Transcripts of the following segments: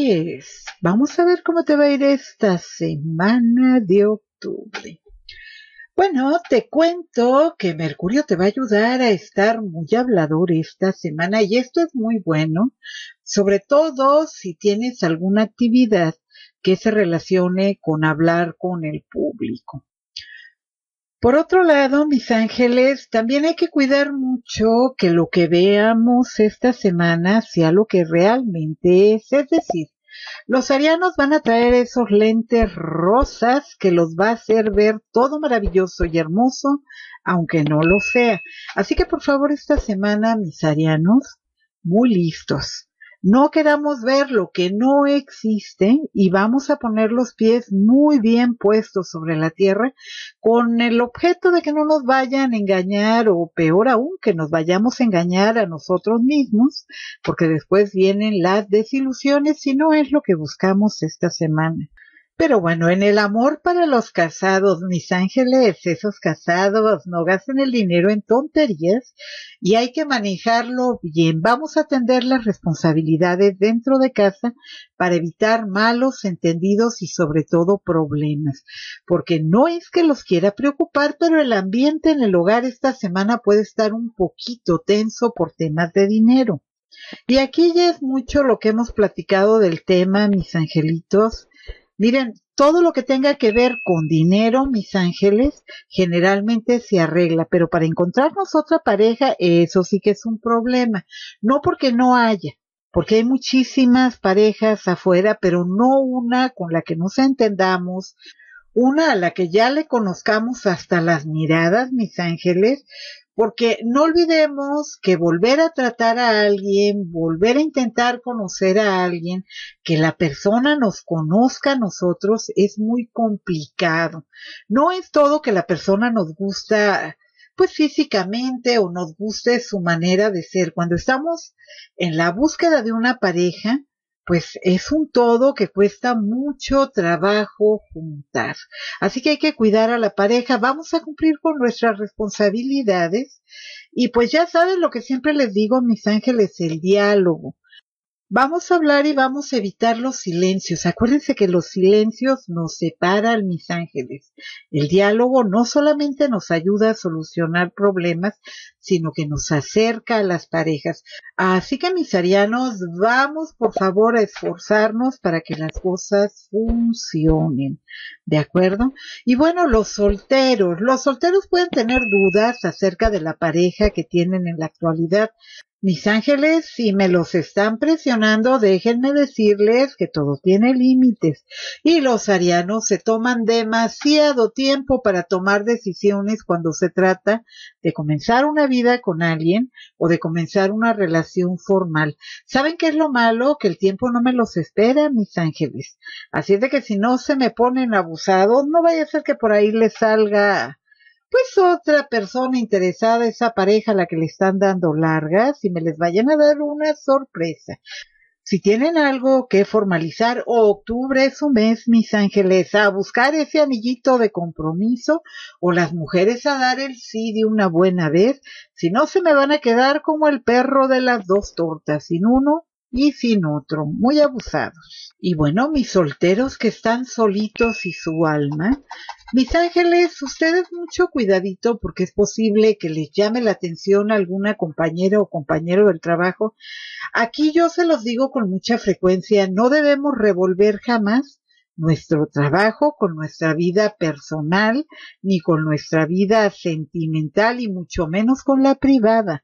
pues vamos a ver cómo te va a ir esta semana de octubre. Bueno, te cuento que Mercurio te va a ayudar a estar muy hablador esta semana y esto es muy bueno, sobre todo si tienes alguna actividad que se relacione con hablar con el público. Por otro lado, mis ángeles, también hay que cuidar mucho que lo que veamos esta semana sea lo que realmente es decir, los arianos van a traer esos lentes rosas que los va a hacer ver todo maravilloso y hermoso, aunque no lo sea. Así que por favor esta semana, mis arianos, muy listos. No queramos ver lo que no existe y vamos a poner los pies muy bien puestos sobre la tierra con el objeto de que no nos vayan a engañar o peor aún, que nos vayamos a engañar a nosotros mismos, porque después vienen las desilusiones si no es lo que buscamos esta semana. Pero bueno, en el amor para los casados, mis ángeles, esos casados no gasten el dinero en tonterías y hay que manejarlo bien. Vamos a atender las responsabilidades dentro de casa para evitar malos entendidos y sobre todo problemas. Porque no es que los quiera preocupar, pero el ambiente en el hogar esta semana puede estar un poquito tenso por temas de dinero. Y aquí ya es mucho lo que hemos platicado del tema, mis angelitos. Miren, todo lo que tenga que ver con dinero, mis ángeles, generalmente se arregla, pero para encontrarnos otra pareja, eso sí que es un problema. No porque no haya, porque hay muchísimas parejas afuera, pero no una con la que nos entendamos, una a la que ya le conozcamos hasta las miradas, mis ángeles, porque no olvidemos que volver a tratar a alguien, volver a intentar conocer a alguien, que la persona nos conozca a nosotros es muy complicado. No es todo que la persona nos gusta, pues físicamente o nos guste su manera de ser. Cuando estamos en la búsqueda de una pareja, pues es un todo que cuesta mucho trabajo juntar. Así que hay que cuidar a la pareja, vamos a cumplir con nuestras responsabilidades y pues ya saben lo que siempre les digo, mis ángeles, el diálogo. Vamos a hablar y vamos a evitar los silencios. Acuérdense que los silencios nos separan, mis ángeles. El diálogo no solamente nos ayuda a solucionar problemas, sino que nos acerca a las parejas. Así que, mis arianos, vamos por favor a esforzarnos para que las cosas funcionen. ¿De acuerdo? Y bueno, los solteros pueden tener dudas acerca de la pareja que tienen en la actualidad. Mis ángeles, si me los están presionando, déjenme decirles que todo tiene límites y los arianos se toman demasiado tiempo para tomar decisiones cuando se trata de comenzar una vida con alguien o de comenzar una relación formal. ¿Saben qué es lo malo? Que el tiempo no me los espera, mis ángeles. Así es de que si no se me ponen abusados, no vaya a ser que por ahí les salga pues otra persona interesada, esa pareja a la que le están dando largas y me les vayan a dar una sorpresa. Si tienen algo que formalizar, octubre es un mes, mis ángeles, a buscar ese anillito de compromiso o las mujeres a dar el sí de una buena vez, si no se me van a quedar como el perro de las dos tortas, sin uno y sin otro, muy abusados. Y bueno, mis solteros que están solitos y su alma, mis ángeles, ustedes mucho cuidadito porque es posible que les llame la atención alguna compañera o compañero del trabajo. Aquí yo se los digo con mucha frecuencia, no debemos revolver jamás nuestro trabajo con nuestra vida personal, ni con nuestra vida sentimental y mucho menos con la privada.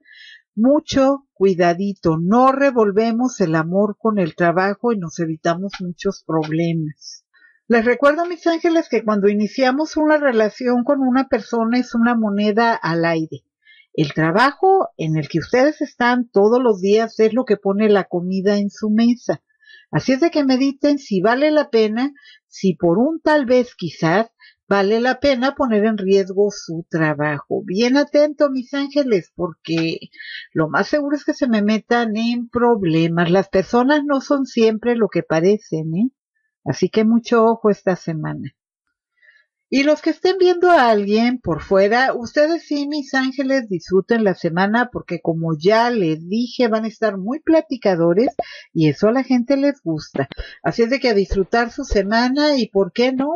Mucho cuidadito, no revolvemos el amor con el trabajo y nos evitamos muchos problemas. Les recuerdo, mis ángeles, que cuando iniciamos una relación con una persona es una moneda al aire. El trabajo en el que ustedes están todos los días es lo que pone la comida en su mesa. Así es de que mediten si vale la pena, si por un tal vez quizás, vale la pena poner en riesgo su trabajo. Bien atento, mis ángeles, porque lo más seguro es que se me metan en problemas. Las personas no son siempre lo que parecen, ¿eh? Así que mucho ojo esta semana. Y los que estén viendo a alguien por fuera, ustedes sí, mis ángeles, disfruten la semana porque como ya les dije, van a estar muy platicadores y eso a la gente les gusta. Así es de que a disfrutar su semana y, ¿por qué no?,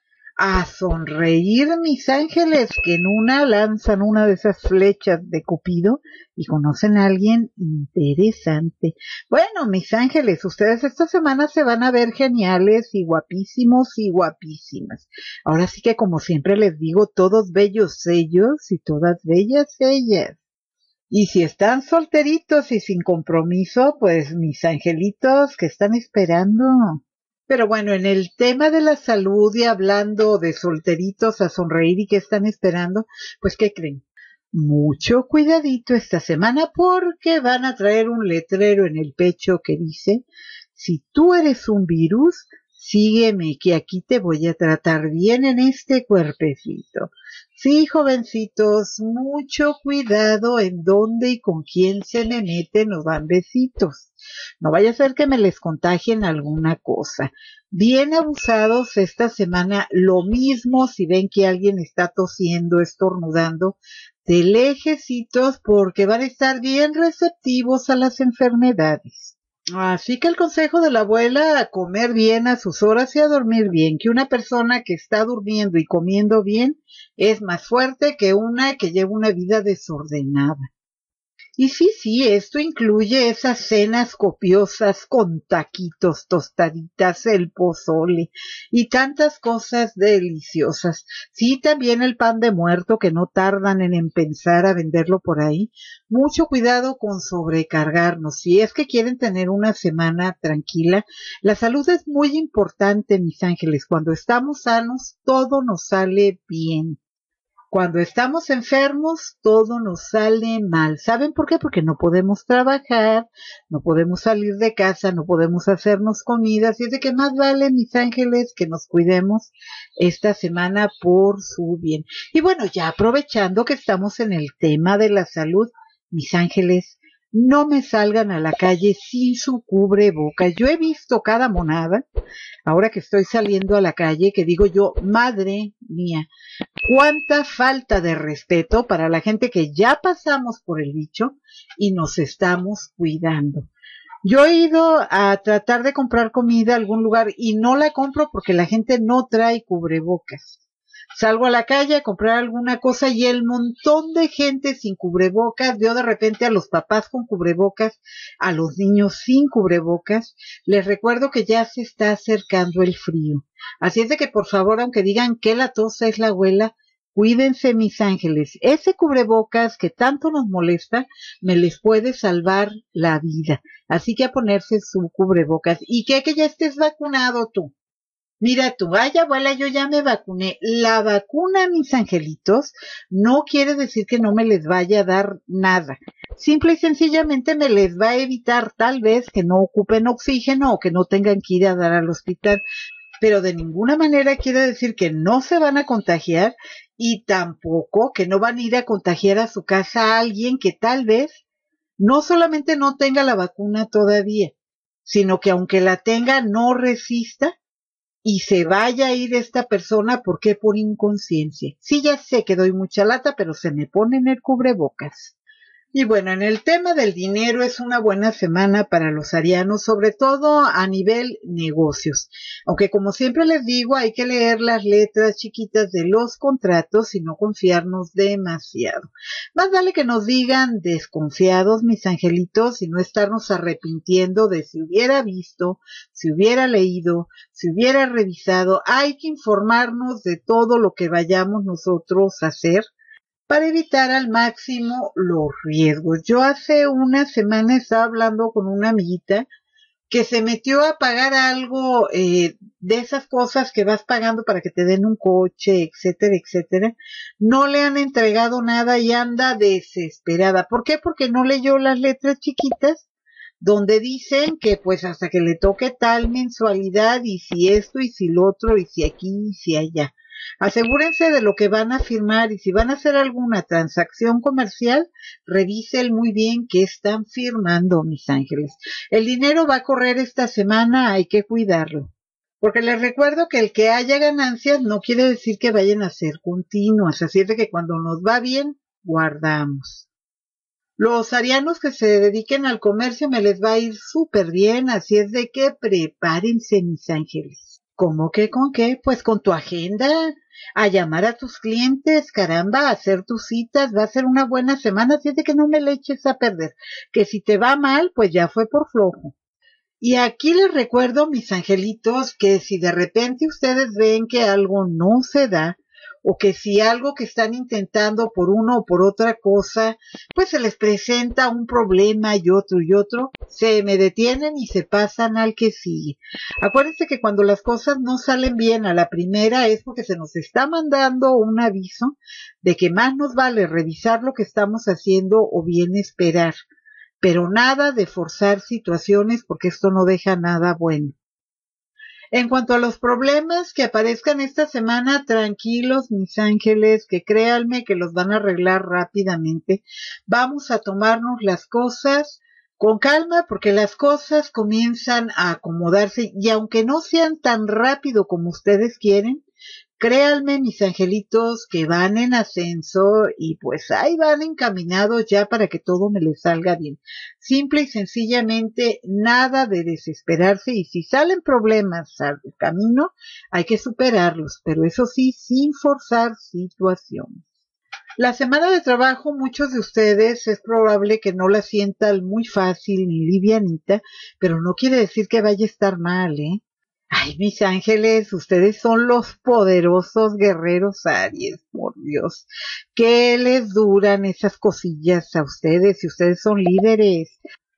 a sonreír, mis ángeles, que en una lanzan una de esas flechas de Cupido y conocen a alguien interesante. Bueno, mis ángeles, ustedes esta semana se van a ver geniales y guapísimos y guapísimas. Ahora sí que, como siempre les digo, todos bellos ellos y todas bellas ellas. Y si están solteritos y sin compromiso, pues mis angelitos, ¿qué están esperando? Pero bueno, en el tema de la salud y hablando de solteritos a sonreír y qué están esperando, pues ¿qué creen? Mucho cuidadito esta semana porque van a traer un letrero en el pecho que dice: si tú eres un virus, sígueme que aquí te voy a tratar bien en este cuerpecito. Sí, jovencitos, mucho cuidado en dónde y con quién se me meten o dan besitos. No vaya a ser que me les contagien alguna cosa. Bien abusados esta semana, lo mismo si ven que alguien está tosiendo, estornudando, de lejecitos porque van a estar bien receptivos a las enfermedades. Así que el consejo de la abuela: a comer bien a sus horas y a dormir bien, que una persona que está durmiendo y comiendo bien es más fuerte que una que lleva una vida desordenada. Y sí, esto incluye esas cenas copiosas con taquitos, tostaditas, el pozole y tantas cosas deliciosas. Sí, también el pan de muerto que no tardan en empezar a venderlo por ahí. Mucho cuidado con sobrecargarnos. Si es que quieren tener una semana tranquila, la salud es muy importante, mis ángeles. Cuando estamos sanos, todo nos sale bien. Cuando estamos enfermos, todo nos sale mal. ¿Saben por qué? Porque no podemos trabajar, no podemos salir de casa, no podemos hacernos comidas. Y es de que más vale, mis ángeles, que nos cuidemos esta semana por su bien. Y bueno, ya aprovechando que estamos en el tema de la salud, mis ángeles, no me salgan a la calle sin su cubrebocas. Yo he visto cada monada, ahora que estoy saliendo a la calle, que digo yo: madre mía, cuánta falta de respeto para la gente que ya pasamos por el bicho y nos estamos cuidando. Yo he ido a tratar de comprar comida a algún lugar y no la compro porque la gente no trae cubrebocas. Salgo a la calle a comprar alguna cosa y el montón de gente sin cubrebocas. Veo de repente a los papás con cubrebocas, a los niños sin cubrebocas. Les recuerdo que ya se está acercando el frío. Así es de que, por favor, aunque digan que la tos es la abuela, cuídense, mis ángeles. Ese cubrebocas que tanto nos molesta me les puede salvar la vida. Así que a ponerse su cubrebocas. ¿Y qué? Que ya estés vacunado tú. Mira tú: ay, abuela, yo ya me vacuné. La vacuna, mis angelitos, no quiere decir que no me les vaya a dar nada. Simple y sencillamente me les va a evitar tal vez que no ocupen oxígeno o que no tengan que ir a dar al hospital. Pero de ninguna manera quiere decir que no se van a contagiar y tampoco que no van a ir a contagiar a su casa a alguien que tal vez no solamente no tenga la vacuna todavía, sino que aunque la tenga no resista y se vaya a ir esta persona. ¿Por qué? Por inconsciencia. Sí, ya sé que doy mucha lata, pero se me pone en el cubrebocas. Y bueno, en el tema del dinero es una buena semana para los arianos, sobre todo a nivel negocios. Aunque como siempre les digo, hay que leer las letras chiquitas de los contratos y no confiarnos demasiado. Más vale que nos digan desconfiados, mis angelitos, y no estarnos arrepintiendo de si hubiera visto, si hubiera leído, si hubiera revisado. Hay que informarnos de todo lo que vayamos nosotros a hacer para evitar al máximo los riesgos. Yo hace una semana estaba hablando con una amiguita que se metió a pagar algo de esas cosas que vas pagando para que te den un coche, etcétera, etcétera. No le han entregado nada y anda desesperada. ¿Por qué? Porque no leyó las letras chiquitas donde dicen que pues hasta que le toque tal mensualidad y si esto y si lo otro y si aquí y si allá. Asegúrense de lo que van a firmar y si van a hacer alguna transacción comercial, revisen muy bien qué están firmando, mis ángeles. El dinero va a correr esta semana, hay que cuidarlo. Porque les recuerdo que el que haya ganancias no quiere decir que vayan a ser continuas, así es de que cuando nos va bien, guardamos. Los arianos que se dediquen al comercio me les va a ir súper bien, así es de que prepárense, mis ángeles. ¿Cómo que con qué? Pues con tu agenda, a llamar a tus clientes, caramba, a hacer tus citas, va a ser una buena semana, así es de que no me le eches a perder, que si te va mal, pues ya fue por flojo. Y aquí les recuerdo, mis angelitos, que si de repente ustedes ven que algo no se da, o que si algo que están intentando por una o por otra cosa, pues se les presenta un problema y otro, se me detienen y se pasan al que sigue. Acuérdense que cuando las cosas no salen bien a la primera es porque se nos está mandando un aviso de que más nos vale revisar lo que estamos haciendo o bien esperar. Pero nada de forzar situaciones porque esto no deja nada bueno. En cuanto a los problemas que aparezcan esta semana, tranquilos, mis ángeles, que créanme que los van a arreglar rápidamente. Vamos a tomarnos las cosas con calma porque las cosas comienzan a acomodarse y aunque no sean tan rápido como ustedes quieren, créanme, mis angelitos, que van en ascenso y pues ahí van encaminados ya para que todo me les salga bien. Simple y sencillamente, nada de desesperarse y si salen problemas al camino, hay que superarlos, pero eso sí, sin forzar situaciones. La semana de trabajo, muchos de ustedes es probable que no la sientan muy fácil ni livianita, pero no quiere decir que vaya a estar mal, ¿eh? Ay, mis ángeles, ustedes son los poderosos guerreros Aries, por Dios. ¿Qué les duran esas cosillas a ustedes si ustedes son líderes?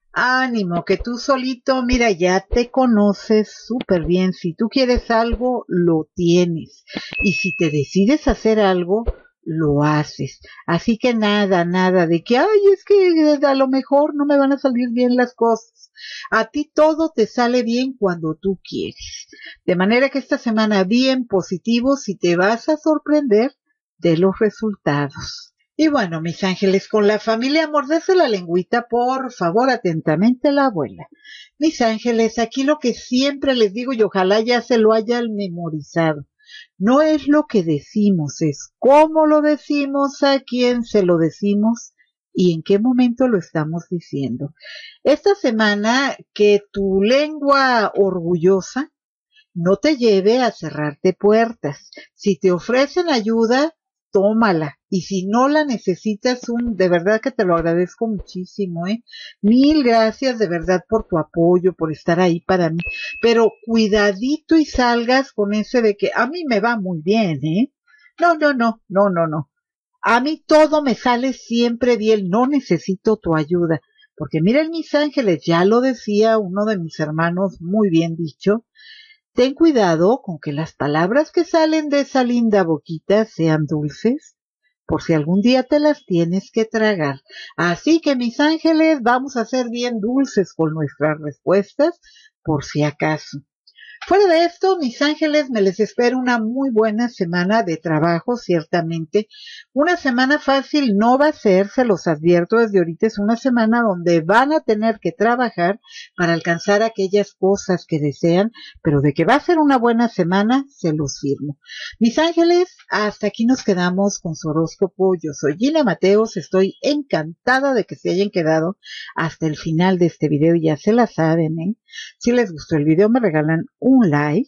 Ánimo, que tú solito, mira, ya te conoces súper bien. Si tú quieres algo, lo tienes. Y si te decides hacer algo, lo haces. Así que nada, nada de que, ay, es que a lo mejor no me van a salir bien las cosas. A ti todo te sale bien cuando tú quieres. De manera que esta semana bien positivo si te vas a sorprender de los resultados. Y bueno, mis ángeles, con la familia, morderse la lengüita, por favor, atentamente la abuela. Mis ángeles, aquí lo que siempre les digo y ojalá ya se lo hayan memorizado. No es lo que decimos, es cómo lo decimos, a quién se lo decimos y en qué momento lo estamos diciendo. Esta semana que tu lengua orgullosa no te lleve a cerrarte puertas. Si te ofrecen ayuda, tómala. Y si no la necesitas, de verdad que te lo agradezco muchísimo, ¿eh? Mil gracias de verdad por tu apoyo, por estar ahí para mí. Pero cuidadito y salgas con ese de que a mí me va muy bien, ¿eh? No, no, no, no, no, no. A mí todo me sale siempre bien, no necesito tu ayuda. Porque miren mis ángeles, ya lo decía uno de mis hermanos, muy bien dicho, ten cuidado con que las palabras que salen de esa linda boquita sean dulces, por si algún día te las tienes que tragar. Así que mis ángeles, vamos a ser bien dulces con nuestras respuestas, por si acaso. Fuera de esto, mis ángeles, me les espera una muy buena semana de trabajo, ciertamente. Una semana fácil no va a ser, se los advierto desde ahorita, es una semana donde van a tener que trabajar para alcanzar aquellas cosas que desean, pero de que va a ser una buena semana, se los firmo. Mis ángeles, hasta aquí nos quedamos con su horóscopo. Yo soy Gina Mateos, estoy encantada de que se hayan quedado hasta el final de este video, ya se la saben, ¿eh? Si les gustó el video me regalan un like.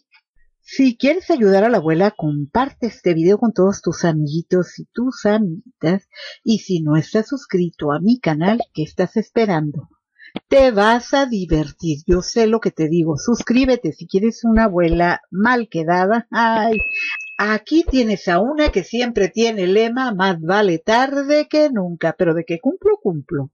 Si quieres ayudar a la abuela, comparte este video con todos tus amiguitos y tus amiguitas. Y si no estás suscrito a mi canal, ¿qué estás esperando? Te vas a divertir, yo sé lo que te digo. Suscríbete si quieres una abuela mal quedada. Ay, aquí tienes a una que siempre tiene el lema, más vale tarde que nunca, pero de que cumplo, cumplo.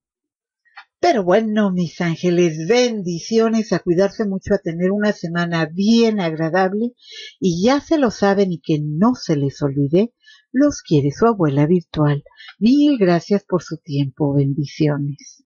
Pero bueno, mis ángeles, bendiciones, a cuidarse mucho, a tener una semana bien agradable y ya se lo saben y que no se les olvide, los quiere su abuela virtual. Mil gracias por su tiempo, bendiciones.